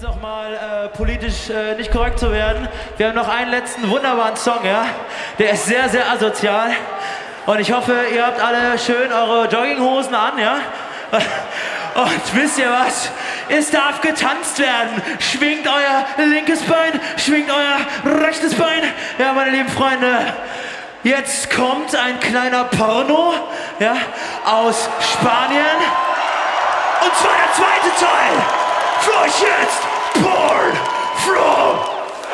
nochmal politisch nicht korrekt zu werden. Wir haben noch einen letzten wunderbaren Song, ja? Der ist sehr, sehr asozial. Und ich hoffe, ihr habt alle schön eure Jogginghosen an, ja? Und wisst ihr was? Es darf getanzt werden. Schwingt euer linkes Bein, schwingt euer rechtes Bein. Ja, meine lieben Freunde, jetzt kommt ein kleiner Porno, ja, aus Spanien. Und zwar der zweite Teil. Für euch jetzt Porn from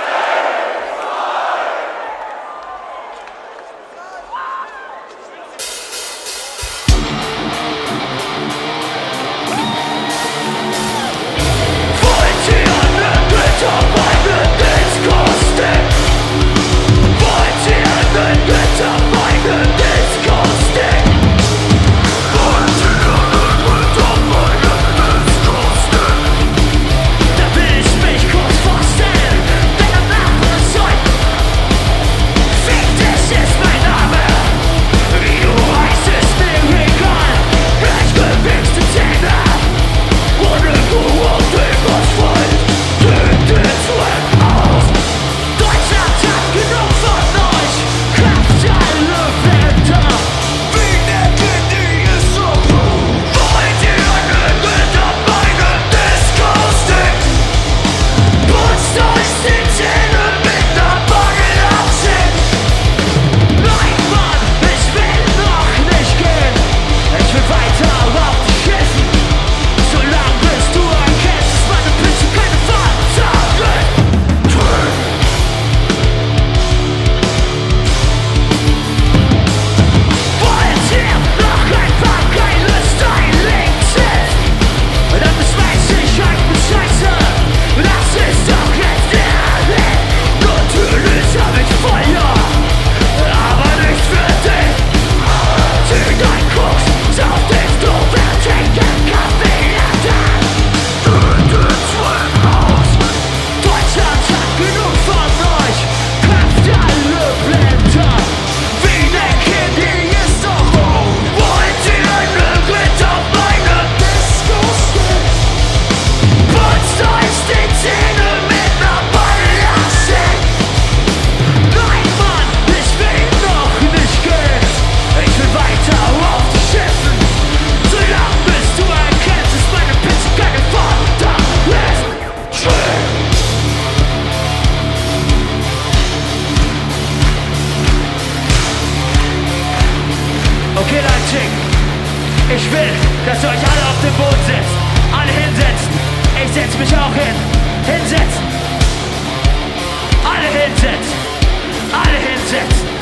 Ich will, dass ihr euch alle auf den Boden setzt. Alle hinsetzen. Ich setz mich auch hin. Hinsetzen. Alle hinsetzen. Alle hinsetzen.